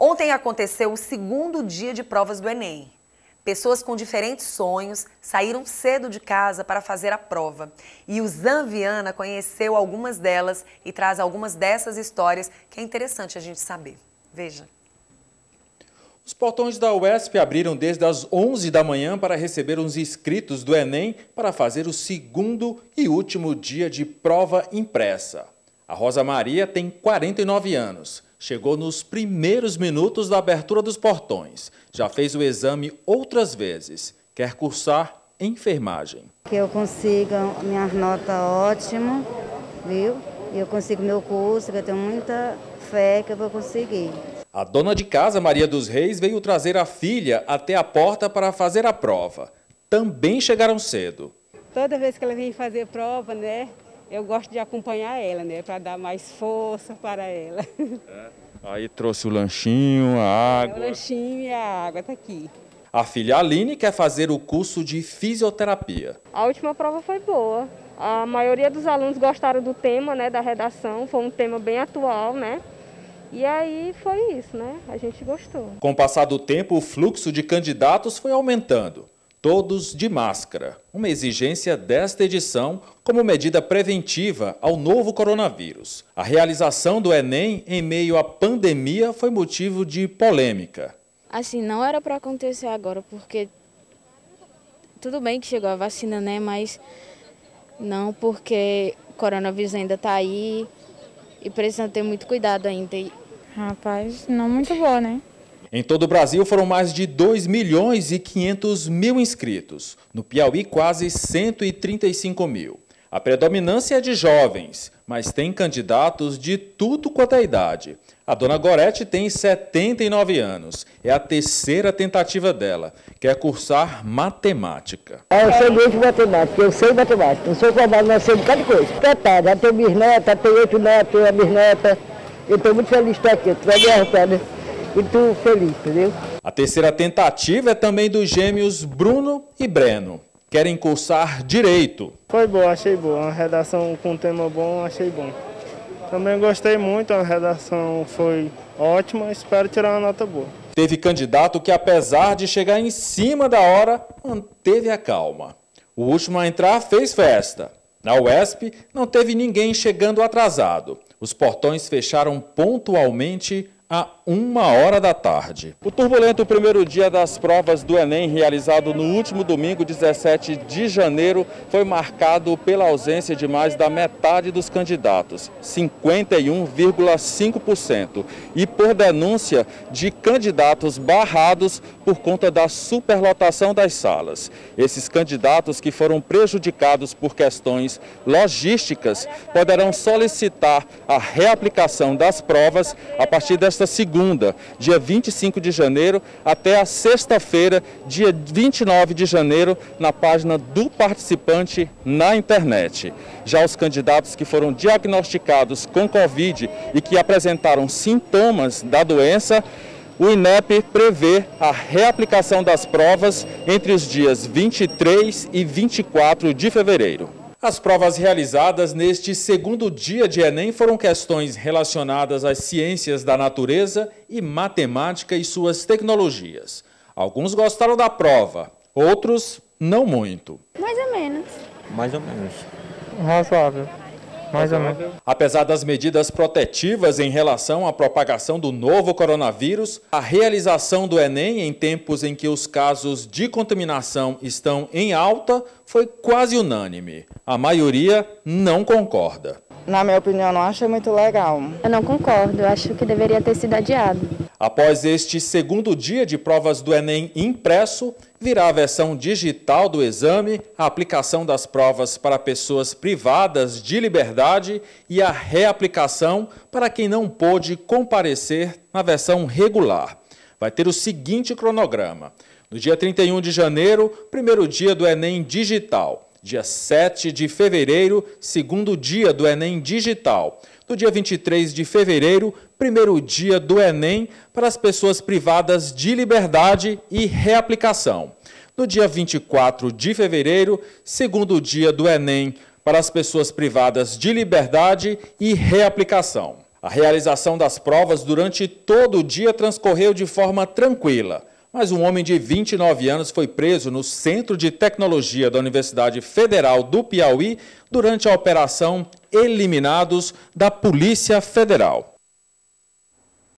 Ontem aconteceu o segundo dia de provas do Enem. Pessoas com diferentes sonhos saíram cedo de casa para fazer a prova. E o Zan Viana conheceu algumas delas e traz algumas dessas histórias que é interessante a gente saber. Veja. Os portões da UESP abriram desde as 11 da manhã para receber os inscritos do Enem para fazer o segundo e último dia de prova impressa. A Rosa Maria tem 49 anos. Chegou nos primeiros minutos da abertura dos portões. Já fez o exame outras vezes. Quer cursar enfermagem. Que eu consiga minhas notas ótimas, viu? E eu consigo meu curso, que eu tenho muita fé que eu vou conseguir. A dona de casa, Maria dos Reis, veio trazer a filha até a porta para fazer a prova. Também chegaram cedo. Toda vez que ela vem fazer prova, né, eu gosto de acompanhar ela, né, para dar mais força para ela. Aí trouxe o lanchinho, a água. O lanchinho e a água tá aqui. A filha Aline quer fazer o curso de fisioterapia. A última prova foi boa. A maioria dos alunos gostaram do tema, né, da redação. Foi um tema bem atual, né? E aí foi isso, né? A gente gostou. Com o passar do tempo, o fluxo de candidatos foi aumentando. Todos de máscara. Uma exigência desta edição como medida preventiva ao novo coronavírus. A realização do Enem em meio à pandemia foi motivo de polêmica. Assim, não era para acontecer agora, porque tudo bem que chegou a vacina, né? Mas não, porque o coronavírus ainda está aí e precisa ter muito cuidado ainda. Rapaz, não muito boa, né? Em todo o Brasil foram mais de 2.500.000 inscritos. No Piauí, quase 135 mil. A predominância é de jovens, mas tem candidatos de tudo quanto é idade. A dona Gorete tem 79 anos. É a terceira tentativa dela. Quer cursar matemática. Eu sei muito matemática, eu sei matemática. Eu sou formado, mas sei um bocado de coisa. Coitada, já tenho bisneta, tenho 8 netos, uma bisneta. Eu estou muito feliz de estar aqui. Tu vai me arrastar, né? Muito feliz, entendeu? A terceira tentativa é também dos gêmeos Bruno e Breno. Querem cursar Direito. Foi boa, achei boa. Uma redação com um tema bom, achei bom. Também gostei muito, a redação foi ótima, espero tirar uma nota boa. Teve candidato que, apesar de chegar em cima da hora, manteve a calma. O último a entrar fez festa. Na UESP, não teve ninguém chegando atrasado. Os portões fecharam pontualmente à 1h da tarde. O turbulento primeiro dia das provas do Enem, realizado no último domingo, 17 de janeiro, foi marcado pela ausência de mais da metade dos candidatos, 51,5%, e por denúncia de candidatos barrados por conta da superlotação das salas. Esses candidatos que foram prejudicados por questões logísticas poderão solicitar a reaplicação das provas a partir desta segunda, dia 25 de janeiro, até a sexta-feira, dia 29 de janeiro, na página do participante na internet. Já os candidatos que foram diagnosticados com Covid e que apresentaram sintomas da doença, o INEP prevê a reaplicação das provas entre os dias 23 e 24 de fevereiro. As provas realizadas neste segundo dia de Enem foram questões relacionadas às ciências da natureza e matemática e suas tecnologias. Alguns gostaram da prova, outros não muito. Mais ou menos. Mais ou menos. Razoável. Mais ou menos. Apesar das medidas protetivas em relação à propagação do novo coronavírus, a realização do Enem em tempos em que os casos de contaminação estão em alta foi quase unânime. A maioria não concorda. Na minha opinião, não achei muito legal. Eu não concordo, eu acho que deveria ter sido adiado. Após este segundo dia de provas do Enem impresso, virá a versão digital do exame, a aplicação das provas para pessoas privadas de liberdade e a reaplicação para quem não pôde comparecer na versão regular. Vai ter o seguinte cronograma. No dia 31 de janeiro, primeiro dia do Enem digital. Dia 7 de fevereiro, segundo dia do Enem digital. No dia 23 de fevereiro, primeiro dia do Enem para as pessoas privadas de liberdade e reaplicação. No dia 24 de fevereiro, segundo dia do Enem para as pessoas privadas de liberdade e reaplicação. A realização das provas durante todo o dia transcorreu de forma tranquila, mas um homem de 29 anos foi preso no Centro de Tecnologia da Universidade Federal do Piauí durante a operação Eliminados da Polícia Federal.